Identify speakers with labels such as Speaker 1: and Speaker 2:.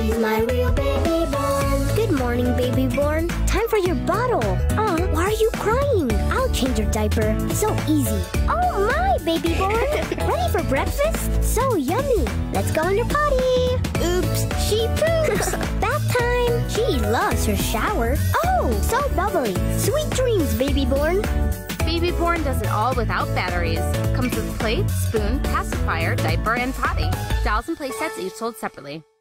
Speaker 1: He's my real baby born. Good morning, baby born. Time for your bottle. Why are you crying? I'll change your diaper. So easy. Oh my, baby born. Ready for breakfast? So yummy. Let's go in your potty. Oops, she poops. Bath time. She loves her shower. Oh, so bubbly. Sweet dreams, baby born.
Speaker 2: Baby Born does it all without batteries. Comes with plate, spoon, pacifier, diaper, and potty. Dolls and play sets each sold separately.